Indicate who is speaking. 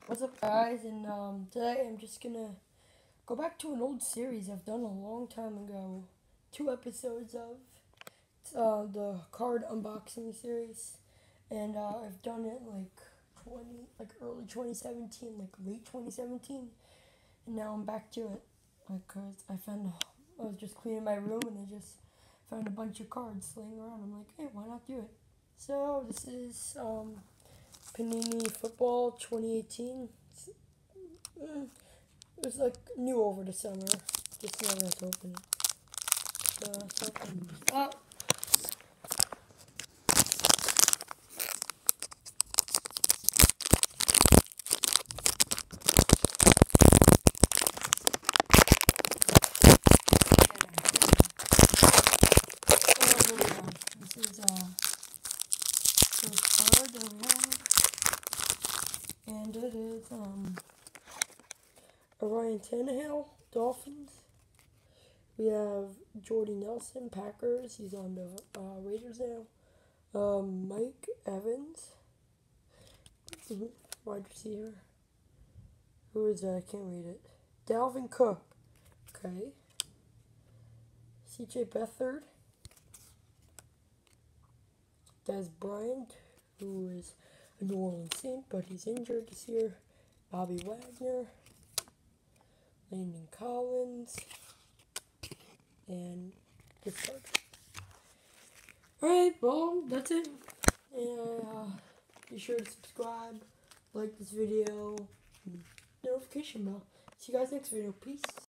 Speaker 1: What's up, guys? And today I'm just gonna go back to an old series I've done a long time ago. 2 episodes of the card unboxing series, and I've done it early 2017, like late 2017, and now I'm back to it. Cause I was just cleaning my room and I just found a bunch of cards laying around. I'm like, hey, why not do it? So this is Panini Football 2018. It was like new over the summer. Just never had to open it. Oh, here we go. This is first card that we have, and it is Ryan Tannehill, Dolphins. We have Jordy Nelson, Packers. He's on the Raiders now. Mike Evans, wide receiver. Who is that? I can't read it. Dalvin Cook. Okay. CJ Beathard. Dez Bryant, who is a New Orleans Saint, but he's injured this year. Bobby Wagner. Landon Collins. And this card. Alright, well, that's it. And be sure to subscribe, like this video, and notification bell. See you guys next video. Peace.